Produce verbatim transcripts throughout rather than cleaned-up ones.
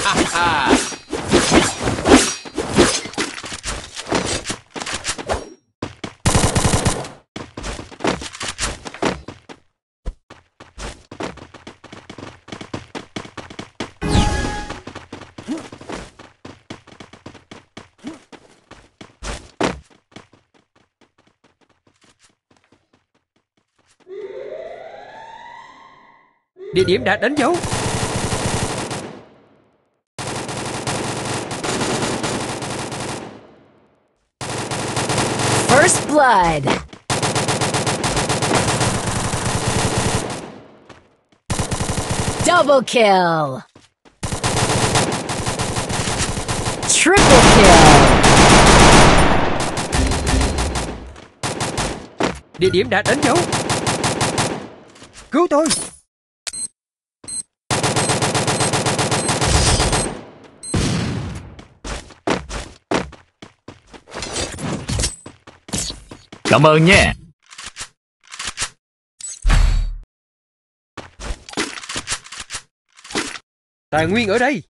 Địa điểm đã đánh dấu. First blood. Double kill. Triple kill. Địa điểm đã đánh dấu. Cứu tôi. Cảm ơn nhé. Tài nguyên ở đây.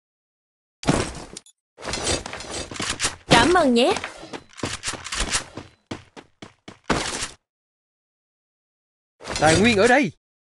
Cảm ơn nhé. Tài nguyên ở đây.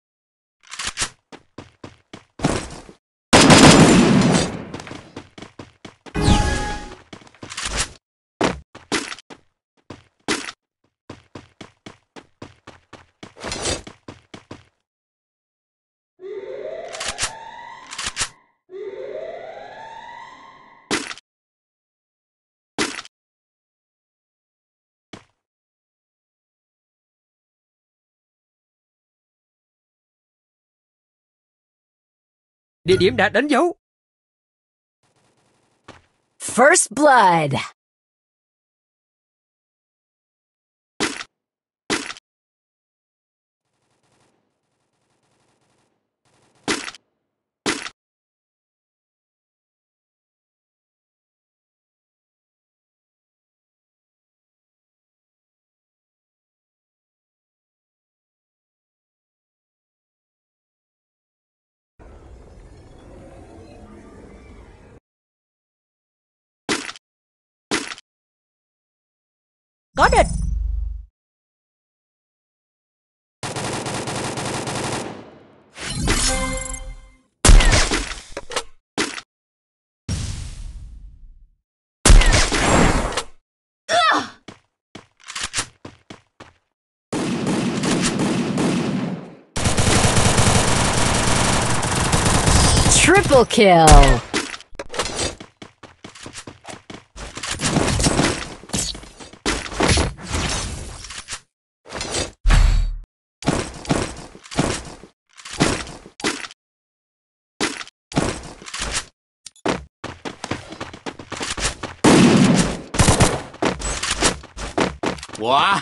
Địa điểm đã đánh dấu. First blood. Có địch. Triple kill. Wow.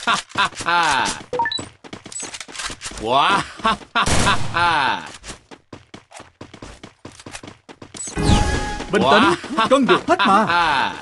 Wow. Bình tĩnh, cân được hết mà.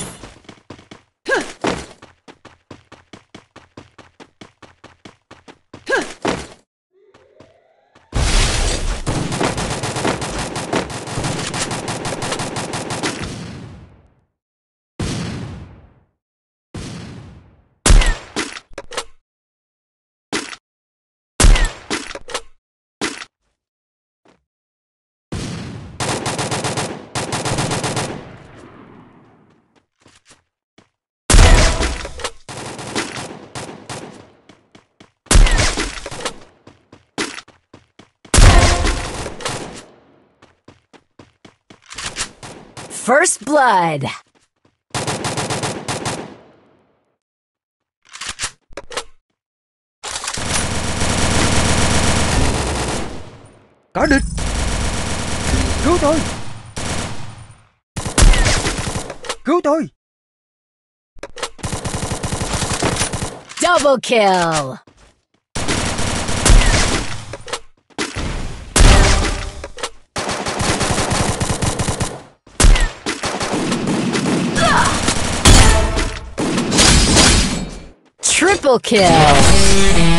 First blood. Có địch. Cứu tôi. Cứu tôi. Double kill. Triple kill.